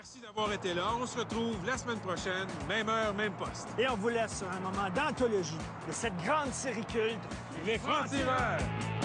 Merci d'avoir été là. On se retrouve la semaine prochaine, même heure, même poste. Et on vous laisse sur un moment d'anthologie de cette grande série culte, Les Francs-Tireurs.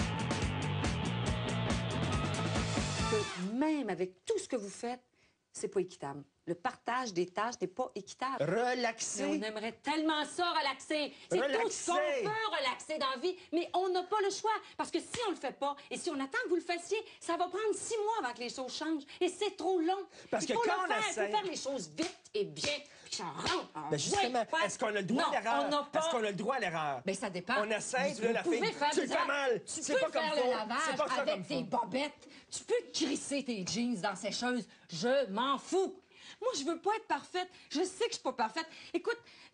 Que même avec tout ce que vous faites, c'est pas équitable. Le partage des tâches n'est pas équitable. Relaxer. Mais on aimerait tellement ça, relaxer. C'est tout ce qu'on peut relaxer dans la vie, mais on n'a pas le choix. Parce que si on le fait pas, et si on attend que vous le fassiez, ça va prendre 6 mois avant que les choses changent. Et c'est trop long. Parce il faut que quand le faire, on essaie... il faut faire les choses vite et bien, puis que ça rentre en Ben justement, est-ce qu'on a le droit à l'erreur? On n'a pas... Est-ce qu'on a le droit à l'erreur? Ben ça dépend. On essaie, vous là, la fille, faire tu le fais mal. Tu C'est peux pas comme faire faut. le lavage C'est pas ça avec comme tes faut. bobettes. Tu peux crisser tes jeans dans sécheuse. Je m'en fous. Moi, je veux pas être parfaite. Je sais que je suis pas parfaite. Écoute,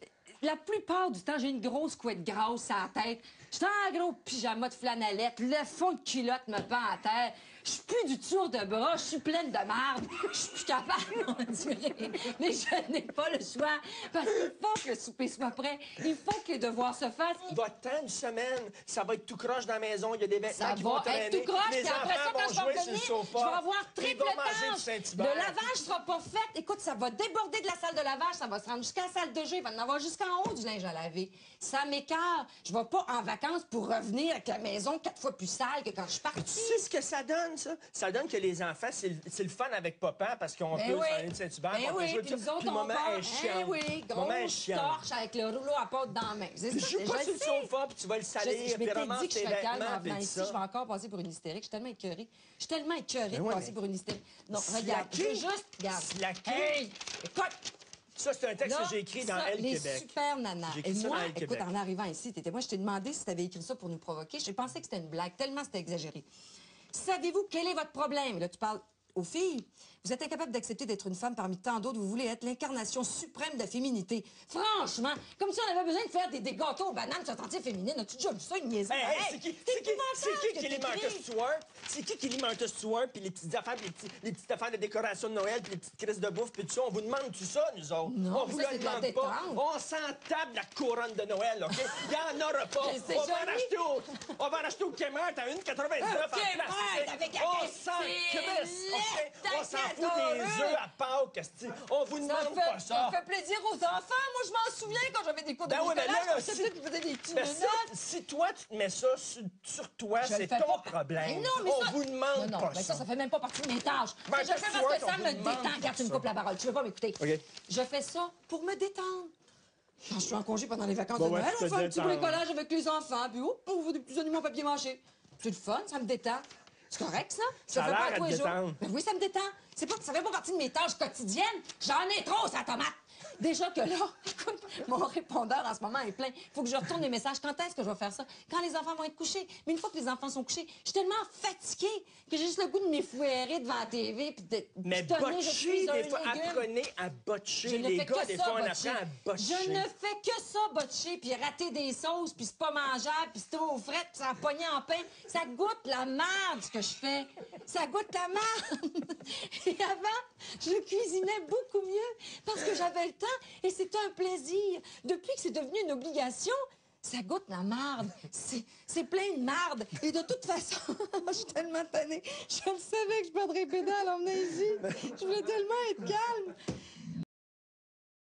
la plupart du temps, j'ai une grosse couette grasse à la tête. J'étais en gros pyjama de flanellette. Le fond de culotte me pend à terre. Je suis plus du tour de bras. Je suis pleine de marde. Je suis plus capable d'endurer. Mais je n'ai pas le choix. Parce qu'il faut que le souper soit prêt. Il faut que les devoirs se fassent. Votre temps de semaine, ça va être tout croche dans la maison. Il y a des vêtements Ça qui vont va traîner. être tout croche, Les puis après ça, enfants quand vont je vais jouer sur le revenir, sofa. je vais avoir Ils triple vont manger du tâche. Saint-Hubert. Le lavage sera pas fait. Écoute, ça va déborder de la salle de lavage, ça va se rendre jusqu'à la salle de jeu, il va en avoir jusqu'en haut du linge à laver. Ça m'écarte. Je vais pas en vacances pour revenir avec la maison 4 fois plus sale que quand je suis partie. Tu sais ce que ça donne, ça? Ça donne que les enfants, c'est le fun avec papa parce qu'on Ben peut oui. aller de Saint-Hubert, Ben on peut oui, jouer puis tout nous ça. autres, Puis le on moment part, est chiant. hein, oui, Le moment est grosse chiant. torche avec le rouleau à pâte dans la main. C'est Je ça, joue pas sur le sais. sofa, puis tu vas le salir, Je puis m'étais ramasse dit que je tes serais calme vêtements, en venant puis ici. ça. Je vais encore passer pour une hystérique. Je suis tellement écœurée. Je suis tellement écœurée de ouais, passer mais- pour une hystérique. Non, regarde, je veux Slacker? juste... Regarde. Slacker? Hey! Écoute! Ça, c'est un texte Là, que j'ai écrit dans ça, Elle les Québec. super nanas. J'ai Et écrit ça moi, dans Elle écoute, Québec. en arrivant ici, moi, je t'ai demandé si tu avais écrit ça pour nous provoquer. J'ai pensé que c'était une blague, tellement c'était exagéré. Savez-vous quel est votre problème? Là, tu parles aux filles. Vous êtes incapable d'accepter d'être une femme parmi tant d'autres. Vous voulez être l'incarnation suprême de la féminité. Franchement, comme si on avait besoin de faire des gâteaux aux bananes sur tentative féminine. As-tu déjà vu ça, une niaiserie? Hey, Hey, c'est qui épouvantable Kelly que Martha t'écris. Stewart? C'est qui Kelly Martha Stewart? Puis les petites affaires, puis les petites affaires de décoration de Noël, puis les petites crises de bouffe, puis tout ça. On vous demande tout ça, nous autres? Non, on mais vous ça, le c'est de la demande pas. détente. On s'en tape de la couronne de Noël, OK? Il n'y en aura pas. Mais c'est On va en joli. acheter on va en acheter au Kmart à 1,99 en Kmart, plastique. avec On la s'en caisse, crisse, c'est OK? On s'en laid, fout des adoreux. œufs à Pâques, esti. On vous demande pas Ça ça. fait plaisir aux enfants. Moi, je m'en souviens quand j'avais des cours de Ben oui, mais bricolage. là, comme ça, peut-être qu'ils faisaient des petits Ben, menottes. si toi, tu te mets ça sur toi, Je le c'est fais ton pas. problème. Mais non, mais on ça... vous demande non, pas mais ça. ça fait même pas partie de mes tâches. Ben, je le fais qu'est-ce parce que que ça on me vous demande détend. Regarde, tu me ça? coupes la parole. Tu veux pas m'écouter? OK. Je fais ça pour me détendre. Quand je suis en congé pendant les vacances Bon, de ouais, Noël, tu on te fait un petit détends. bricolage avec les enfants. Puis, on voit des petits animaux en papier mâché. C'est le fun, ça me détend. C'est correct, ça? Je Ça a le fais l'air pas à tous te les jours. détendre. Ben oui, ça me détend. Ça fait pas partie de mes tâches quotidiennes. J'en ai trop, ça tomate. Déjà que là, écoute, mon répondeur en ce moment est plein. Il faut que je retourne les messages. Quand est-ce que je vais faire ça? Quand les enfants vont être couchés. Mais une fois que les enfants sont couchés, je suis tellement fatiguée que j'ai juste le goût de m'effouérer devant la TV puis de Mais pitonner, je suis botcher, un des fois, légume. apprenez à botcher. Je ne Les fais gars, que des ça, fois, on botcher. apprend à botcher. Je ne fais que ça, botcher, puis rater des sauces, puis c'est pas mangeable, puis c'est trop frais, puis ça a pogné en pain. Ça goûte la merde, ce que je fais. Ça goûte la merde. Et avant, je cuisinais beaucoup mieux parce que j'avais le temps et c'était un plaisir. Depuis que c'est devenu une obligation, ça goûte la marde. C'est plein de marde. Et de toute façon, je suis tellement tannée. Je le savais que je perdrais les pédales en venant ici. Je voulais tellement être calme.